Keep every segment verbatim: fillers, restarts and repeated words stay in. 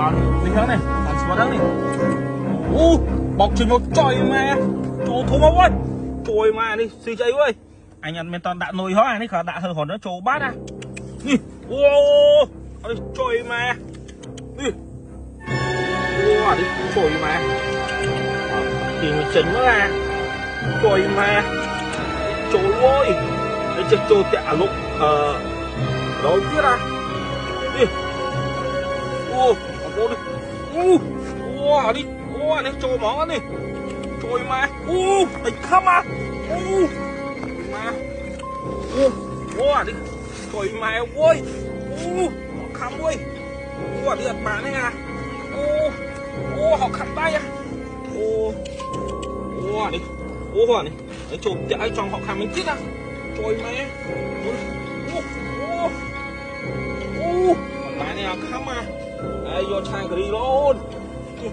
đi hướng này làm xuống đó này u bọc trên một trời mà chỗ thua máu ơi trời mà đi suy chơi ơi anh ăn men toàn đạn nồi hóa này khả đạn hơi hồn nó trổ bát à đi wow trời mà đi wow đi trời mà thì mình chỉnh nó ra trời mà trời ơi cái chiếc trâu tẹa lục ờ đó biết à đi ô ô đi ô ô đi ô đi trâu mỏ đi trời mà ô đánh khăm à ô mà ô ô đi trời mà ôi ô khăm ơi ô đi ật bạn này à ô ô họ khăm tay à ô ô đi ô này cái trâu tẹa trong họ khăm mình chết à trời mẹ ô ô ô bạn này khăm à ai vô chai cái đi luôn ô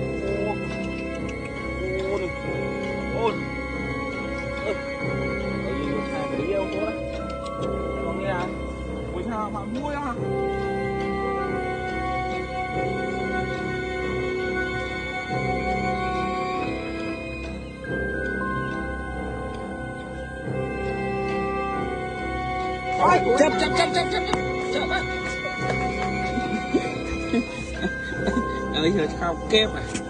ô đi ô ơi vô chai cái đi đâu thôi còn nghe à buổi sao mà vui à chậm chậm chậm chậm chậm chậm á ơi giờ sao kép à